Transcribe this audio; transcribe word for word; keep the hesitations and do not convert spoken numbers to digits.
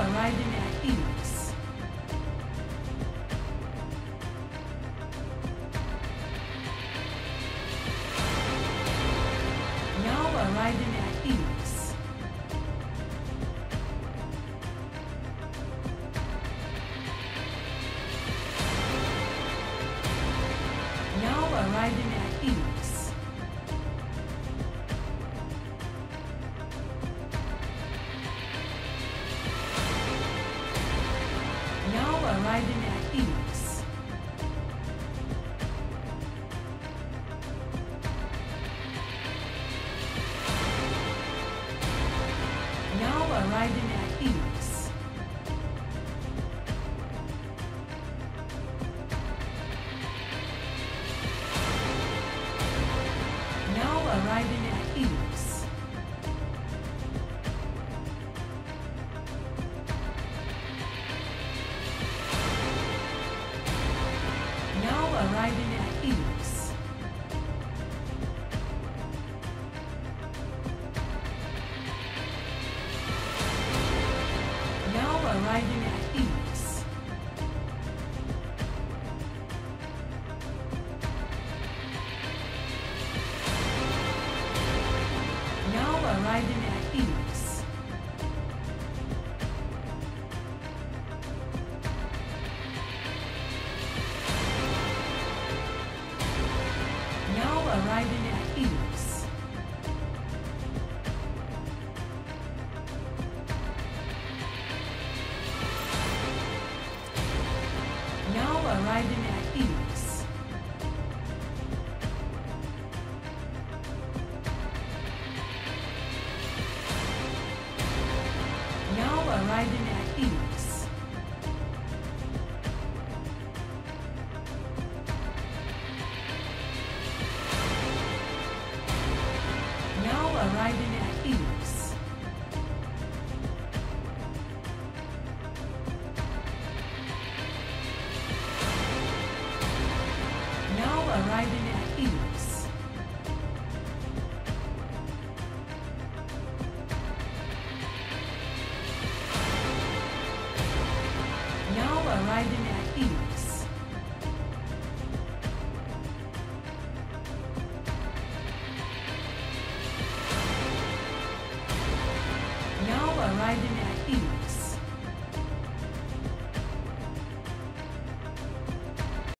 arriving at Phoenix. Now arriving at Phoenix. Now arriving at Phoenix. Now arriving at Phoenix. Now arriving at Phoenix. Now arriving at Phoenix. Now arriving at Phoenix. Now arriving at Phoenix. Now arriving at Phoenix. Now arriving at Phoenix. Now arriving at Phoenix. Now arriving at Phoenix. Now arriving at Phoenix. Now arriving at Phoenix. Now arriving at Phoenix. Now arriving at Phoenix.